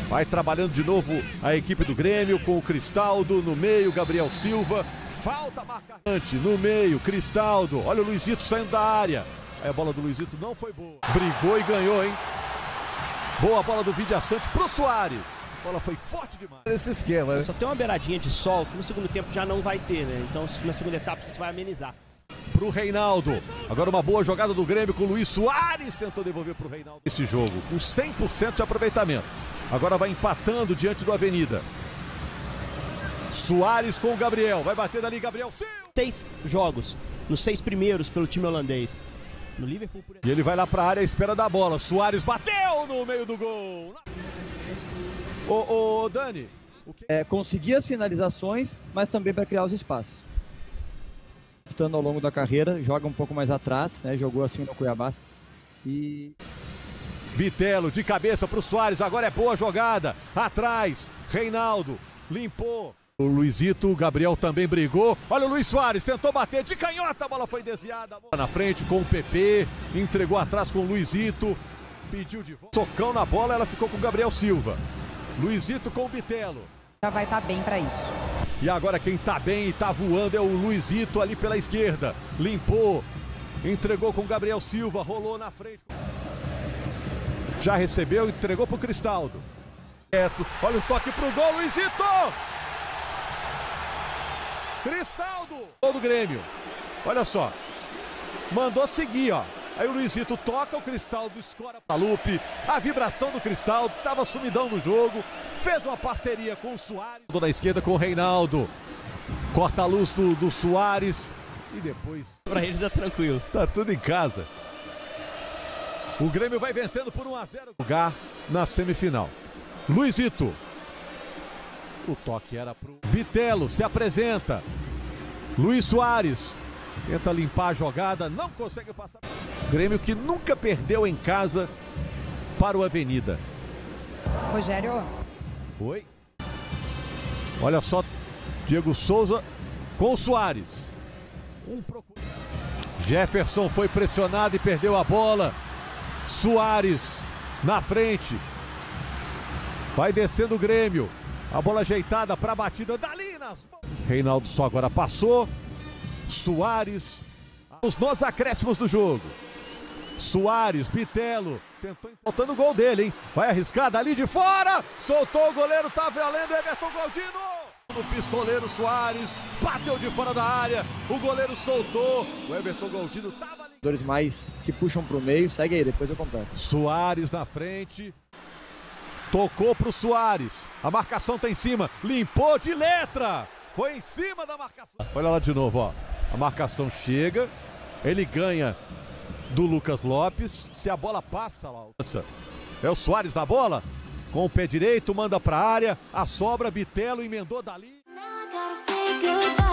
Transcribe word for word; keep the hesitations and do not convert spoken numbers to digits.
Vai trabalhando de novo a equipe do Grêmio com o Cristaldo no meio, Gabriel Silva. Falta marcante no meio, Cristaldo. Olha o Luizito saindo da área. Aí a bola do Luizito não foi boa. Brigou e ganhou, hein? Boa bola do Vidiaçante pro Soares. A bola foi forte demais. Esse esquema, né? Só tem uma beiradinha de sol que no segundo tempo já não vai ter, né? Então na segunda etapa você vai amenizar. Pro Reinaldo. Agora uma boa jogada do Grêmio com o Luiz Soares. Tentou devolver pro Reinaldo esse jogo com cem por cento de aproveitamento. Agora vai empatando diante do Avenida. Soares com o Gabriel. Vai bater dali, Gabriel. Sim! Seis jogos, nos seis primeiros pelo time holandês. No Liverpool, por exemplo. E ele vai lá pra área à espera da bola. Soares bateu no meio do gol. Ô, ô Dani. O que... É, conseguir as finalizações, mas também para criar os espaços. Estando ao longo da carreira, joga um pouco mais atrás, né? Jogou assim no Cuiabá. E... Bitelo de cabeça pro Soares, agora é boa jogada. Atrás, Reinaldo, limpou. O Luizito, o Gabriel também brigou. Olha o Luiz Soares, tentou bater de canhota, a bola foi desviada. Na frente com o P P, entregou atrás com o Luizito. Pediu de volta. Socão na bola, ela ficou com o Gabriel Silva. Luizito com o Bitelo. Já vai estar bem para isso. E agora quem tá bem e tá voando é o Luizito ali pela esquerda. Limpou, entregou com o Gabriel Silva, rolou na frente. Já recebeu e entregou pro Cristaldo. Olha o toque pro gol, Luizito! Cristaldo! Gol do Grêmio. Olha só. Mandou seguir, ó. Aí o Luizito toca, o Cristaldo escora pra Lupe. A vibração do Cristaldo, tava sumidão no jogo. Fez uma parceria com o Soares. Da esquerda com o Reinaldo. Corta a luz do, do Soares. E depois... Pra eles é tranquilo. Tá tudo em casa. O Grêmio vai vencendo por um a zero. Lugar na semifinal. Luizito. O toque era pro Bitelo, se apresenta. Luiz Soares. Tenta limpar a jogada, não consegue passar. Grêmio que nunca perdeu em casa para o Avenida. Rogério. Oi. Olha só, Diego Souza com o Soares. Um procura. Jefferson foi pressionado e perdeu a bola. Soares na frente. Vai descendo o Grêmio. A bola ajeitada para a batida dali nas mãos. Reinaldo só agora passou. Soares. Nos acréscimos do jogo. Soares, Bitelo. Tentou, faltando o gol dele, hein? Vai arriscar dali de fora. Soltou o goleiro, tá valendo. Everton Galdino. O pistoleiro Soares. Bateu de fora da área. O goleiro soltou. O Everton Galdino tava ali. Jogadores mais que puxam pro meio. Segue aí, depois eu completo. Soares na frente. Tocou pro Soares. A marcação tá em cima. Limpou de letra. Foi em cima da marcação. Olha lá de novo, ó. A marcação chega. Ele ganha do Lucas Lopes. Se a bola passa lá. É o Soares na bola. Com o pé direito, manda pra área. A sobra, Bitelo emendou dali.